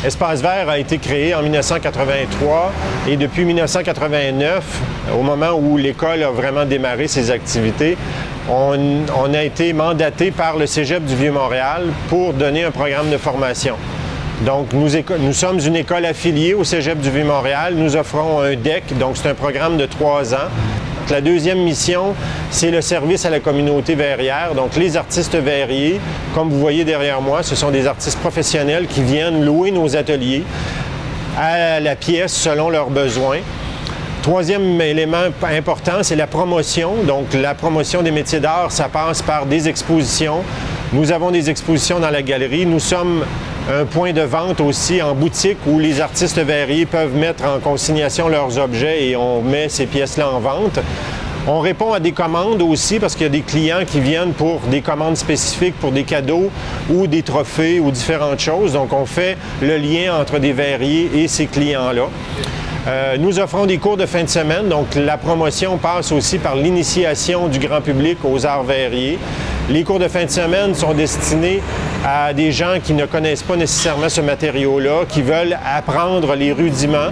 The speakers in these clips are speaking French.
Espace Vert a été créé en 1983 et depuis 1989, au moment où l'école a vraiment démarré ses activités, on a été mandaté par le Cégep du Vieux-Montréal pour donner un programme de formation. Donc, nous sommes une école affiliée au Cégep du Vieux-Montréal. Nous offrons un DEC, donc c'est un programme de 3 ans. La deuxième mission, c'est le service à la communauté verrière. Donc, les artistes verriers, comme vous voyez derrière moi, ce sont des artistes professionnels qui viennent louer nos ateliers à la pièce selon leurs besoins. Troisième élément important, c'est la promotion. Donc, la promotion des métiers d'art, ça passe par des expositions. Nous avons des expositions dans la galerie. Nous sommes un point de vente aussi en boutique où les artistes verriers peuvent mettre en consignation leurs objets et on met ces pièces-là en vente. On répond à des commandes aussi parce qu'il y a des clients qui viennent pour des commandes spécifiques, pour des cadeaux ou des trophées ou différentes choses. Donc, on fait le lien entre des verriers et ces clients-là. Nous offrons des cours de fin de semaine, donc la promotion passe aussi par l'initiation du grand public aux arts verriers. Les cours de fin de semaine sont destinés à des gens qui ne connaissent pas nécessairement ce matériau-là, qui veulent apprendre les rudiments.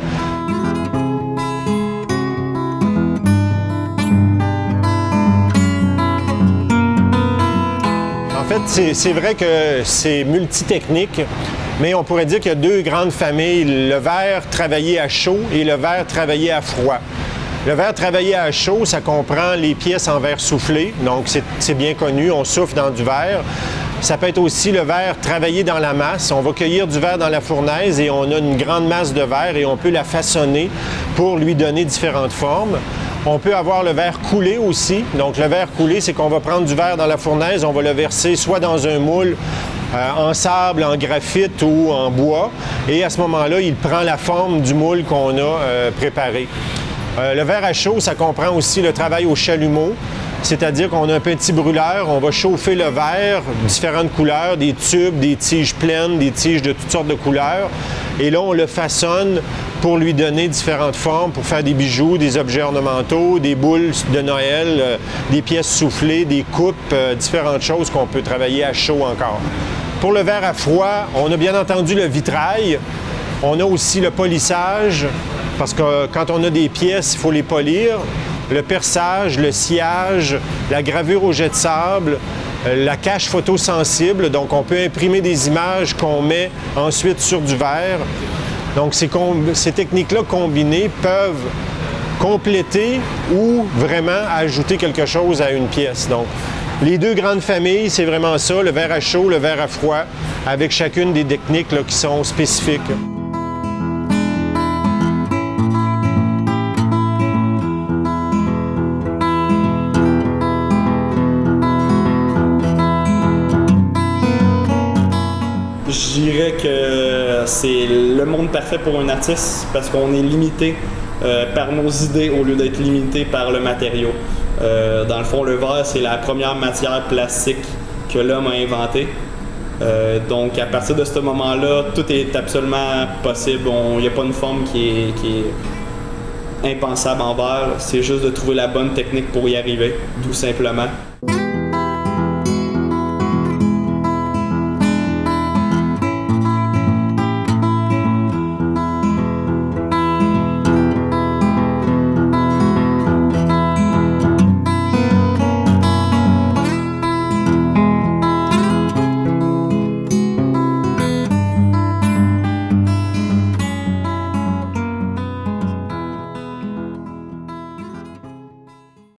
En fait, c'est vrai que c'est multitechnique. Mais on pourrait dire qu'il y a deux grandes familles, le verre travaillé à chaud et le verre travaillé à froid. Le verre travaillé à chaud, ça comprend les pièces en verre soufflé, donc c'est bien connu, on souffle dans du verre. Ça peut être aussi le verre travaillé dans la masse. On va cueillir du verre dans la fournaise et on a une grande masse de verre et on peut la façonner pour lui donner différentes formes. On peut avoir le verre coulé aussi. Donc le verre coulé, c'est qu'on va prendre du verre dans la fournaise, on va le verser soit dans un moule en sable, en graphite ou en bois. Et à ce moment-là, il prend la forme du moule qu'on a préparé. Le verre à chaud, ça comprend aussi le travail au chalumeau. C'est-à-dire qu'on a un petit brûleur, on va chauffer le verre, différentes couleurs, des tubes, des tiges pleines, des tiges de toutes sortes de couleurs. Et là, on le façonne pour lui donner différentes formes, pour faire des bijoux, des objets ornementaux, des boules de Noël, des pièces soufflées, des coupes, différentes choses qu'on peut travailler à chaud encore. Pour le verre à froid, on a bien entendu le vitrail. On a aussi le polissage, parce que quand on a des pièces, il faut les polir. Le perçage, le sciage, la gravure au jet de sable, la cache photosensible. Donc, on peut imprimer des images qu'on met ensuite sur du verre. Donc, ces techniques-là combinées peuvent compléter ou vraiment ajouter quelque chose à une pièce. Donc, les deux grandes familles, c'est vraiment ça, le verre à chaud, le verre à froid, avec chacune des techniques là, qui sont spécifiques. Je dirais que c'est le monde parfait pour un artiste parce qu'on est limité par nos idées au lieu d'être limité par le matériau. Dans le fond, le verre, c'est la première matière plastique que l'homme a inventée. Donc, à partir de ce moment-là, tout est absolument possible. Il n'y a pas une forme qui est impensable en verre. C'est juste de trouver la bonne technique pour y arriver, tout simplement.